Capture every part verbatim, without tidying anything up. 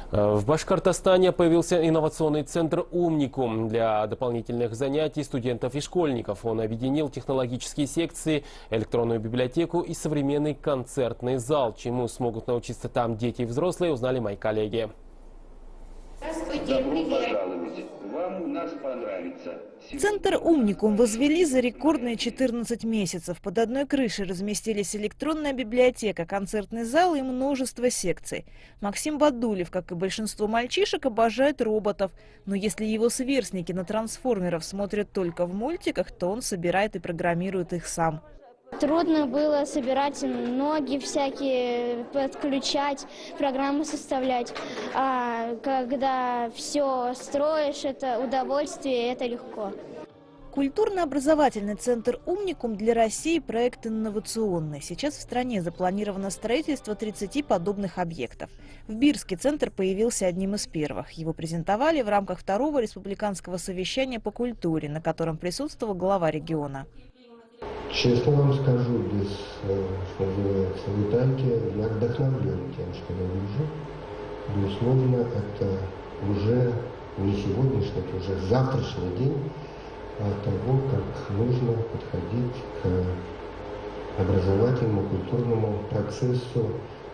В Башкортостане появился инновационный центр «Умникум» для дополнительных занятий студентов и школьников. Он объединил технологические секции, электронную библиотеку и современный концертный зал. Чему смогут научиться там дети и взрослые, узнали мои коллеги. Здравствуйте, привет. Вам у нас понравится. Центр «Умникум» возвели за рекордные четырнадцать месяцев. Под одной крышей разместились электронная библиотека, концертный зал и множество секций. Максим Бадулев, как и большинство мальчишек, обожает роботов. Но если его сверстники на трансформеров смотрят только в мультиках, то он собирает и программирует их сам. Трудно было собирать ноги всякие, подключать, программы составлять. А когда все строишь, это удовольствие, это легко. Культурно-образовательный центр «Умникум» для России – проект инновационный. Сейчас в стране запланировано строительство тридцати подобных объектов. В Бирске центр появился одним из первых. Его презентовали в рамках второго республиканского совещания по культуре, на котором присутствовал глава региона. Честно вам скажу, без, что называется, летанки, я вдохновлен тем, что я вижу. Безусловно, это уже не сегодняшний, это уже завтрашний день того, как нужно подходить к образовательному, культурному процессу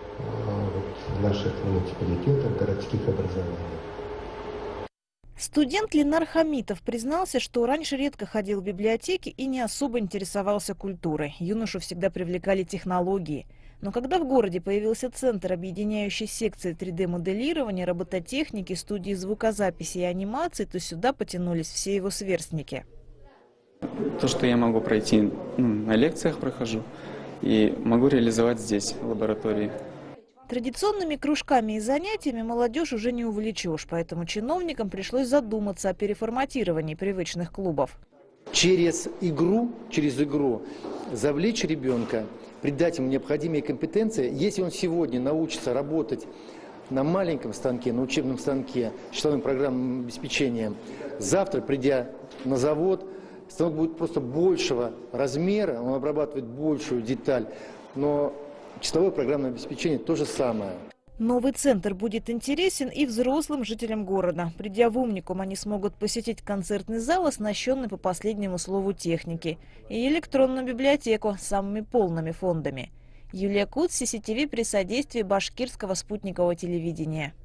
в наших муниципалитетах, городских образованиях. Студент Ленар Хамитов признался, что раньше редко ходил в библиотеки и не особо интересовался культурой. Юношу всегда привлекали технологии. Но когда в городе появился центр, объединяющий секции три дэ моделирования, робототехники, студии звукозаписи и анимации, то сюда потянулись все его сверстники. То, что я могу пройти, ну, на лекциях прохожу, и могу реализовать здесь, в лаборатории. Традиционными кружками и занятиями молодежь уже не увлечешь, поэтому чиновникам пришлось задуматься о переформатировании привычных клубов. Через игру, через игру завлечь ребенка, придать ему необходимые компетенции. Если он сегодня научится работать на маленьком станке, на учебном станке, числовым программным обеспечением, завтра, придя на завод, станок будет просто большего размера, он обрабатывает большую деталь, но числовое программное обеспечение то же самое. Новый центр будет интересен и взрослым жителям города. Придя в «Умникум», они смогут посетить концертный зал, оснащенный по последнему слову техники, и электронную библиотеку с самыми полными фондами. Юлия Кут, Си Си Ти Ви, при содействии башкирского спутникового телевидения.